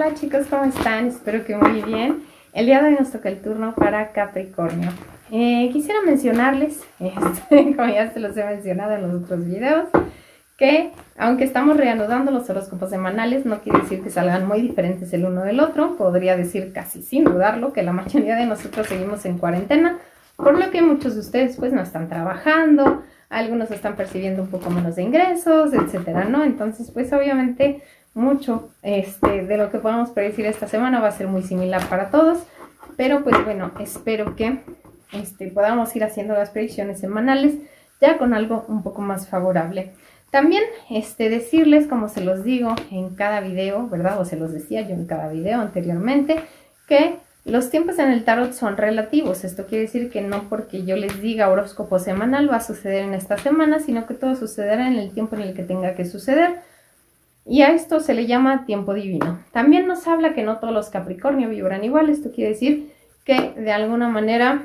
Hola chicos, ¿cómo están? Espero que muy bien. El día de hoy nos toca el turno para Capricornio. Quisiera mencionarles, como ya se los he mencionado en los otros videos, que aunque estamos reanudando los horóscopos semanales, no quiere decir que salgan muy diferentes el uno del otro. Podría decir casi sin dudarlo que la mayoría de nosotros seguimos en cuarentena, por lo que muchos de ustedes pues no están trabajando, algunos están percibiendo un poco menos de ingresos, etcétera, ¿no? Entonces pues obviamente mucho de lo que podamos predecir esta semana va a ser muy similar para todos, pero pues bueno, espero que podamos ir haciendo las predicciones semanales ya con algo un poco más favorable. También decirles, como se los digo en cada video, ¿verdad? O se los decía yo en cada video anteriormente, que los tiempos en el tarot son relativos. Esto quiere decir que no porque yo les diga horóscopo semanal va a suceder en esta semana, sino que todo sucederá en el tiempo en el que tenga que suceder. Y a esto se le llama tiempo divino. También nos habla que no todos los Capricornio vibran igual. Esto quiere decir que de alguna manera,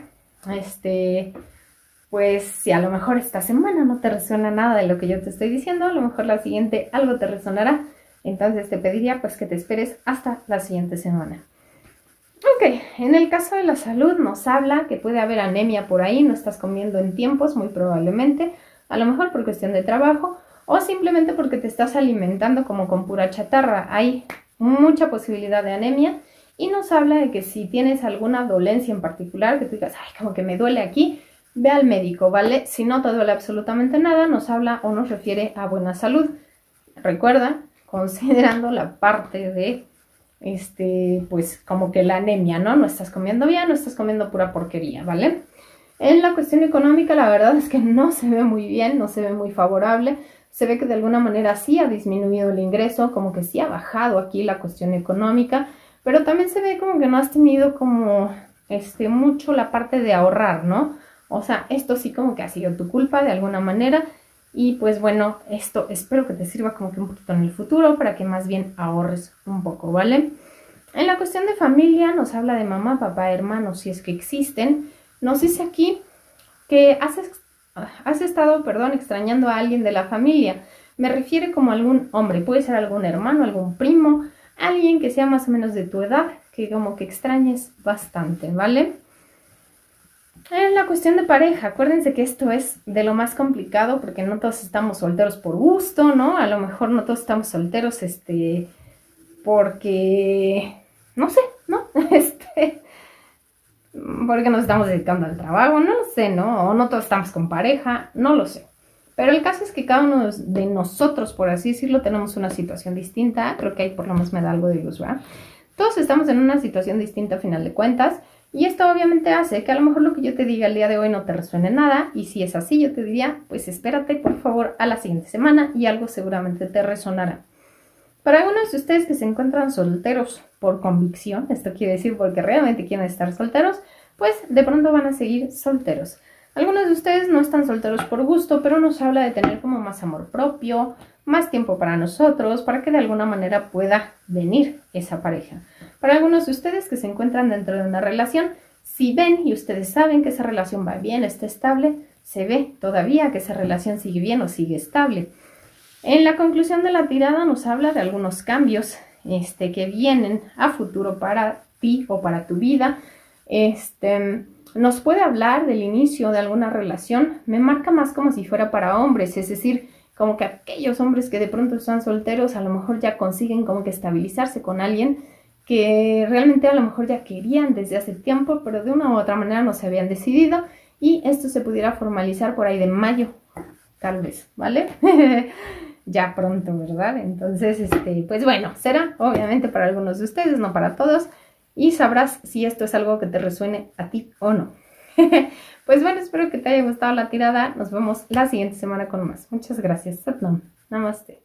pues si a lo mejor esta semana no te resuena nada de lo que yo te estoy diciendo, a lo mejor la siguiente algo te resonará. Entonces te pediría pues que te esperes hasta la siguiente semana. Ok, en el caso de la salud nos habla que puede haber anemia por ahí, no estás comiendo en tiempos muy probablemente, a lo mejor por cuestión de trabajo o simplemente porque te estás alimentando como con pura chatarra. Hay mucha posibilidad de anemia y nos habla de que si tienes alguna dolencia en particular, que tú digas, ay, como que me duele aquí, ve al médico, ¿vale? Si no te duele absolutamente nada, nos habla o nos refiere a buena salud. Recuerda, considerando la parte de pues como que la anemia, ¿no? No estás comiendo bien, no estás comiendo pura porquería, ¿vale? En la cuestión económica, la verdad es que no se ve muy bien, no se ve muy favorable. Se ve que de alguna manera sí ha disminuido el ingreso, como que sí ha bajado aquí la cuestión económica, pero también se ve como que no has tenido como mucho la parte de ahorrar, ¿no? O sea, esto sí como que ha sido tu culpa de alguna manera. Y pues bueno, esto espero que te sirva como que un poquito en el futuro para que más bien ahorres un poco, ¿vale? En la cuestión de familia nos habla de mamá, papá, hermanos, si es que existen. Nos dice aquí que has estado, extrañando a alguien de la familia. Me refiere como algún hombre, puede ser algún hermano, algún primo, alguien que sea más o menos de tu edad, que como que extrañes bastante, ¿vale? En la cuestión de pareja, acuérdense que esto es de lo más complicado porque no todos estamos solteros por gusto, ¿no? A lo mejor no todos estamos solteros, porque, no sé, ¿no? Porque nos estamos dedicando al trabajo, no lo sé, ¿no? O no todos estamos con pareja, no lo sé. Pero el caso es que cada uno de nosotros, por así decirlo, tenemos una situación distinta. Creo que ahí por lo menos me da algo de luz, ¿verdad? Todos estamos en una situación distinta a final de cuentas. Y esto obviamente hace que a lo mejor lo que yo te diga el día de hoy no te resuene nada. Y si es así, yo te diría, pues espérate por favor a la siguiente semana y algo seguramente te resonará. Para algunos de ustedes que se encuentran solteros por convicción, esto quiere decir porque realmente quieren estar solteros, pues de pronto van a seguir solteros. Algunos de ustedes no están solteros por gusto, pero nos habla de tener como más amor propio, más tiempo para nosotros, para que de alguna manera pueda venir esa pareja. Para algunos de ustedes que se encuentran dentro de una relación, si ven y ustedes saben que esa relación va bien, está estable, se ve todavía que esa relación sigue bien o sigue estable. En la conclusión de la tirada nos habla de algunos cambios que vienen a futuro para ti o para tu vida. Nos puede hablar del inicio de alguna relación. Me marca más como si fuera para hombres, es decir, como que aquellos hombres que de pronto están solteros a lo mejor ya consiguen como que estabilizarse con alguien que realmente a lo mejor ya querían desde hace tiempo, pero de una u otra manera no se habían decidido y esto se pudiera formalizar por ahí de mayo, tal vez, ¿vale? Ya pronto, ¿verdad? Entonces, pues bueno, será obviamente para algunos de ustedes, no para todos, y sabrás si esto es algo que te resuene a ti o no. Pues bueno, espero que te haya gustado la tirada. Nos vemos la siguiente semana con más. Muchas gracias. Satnam. Namaste.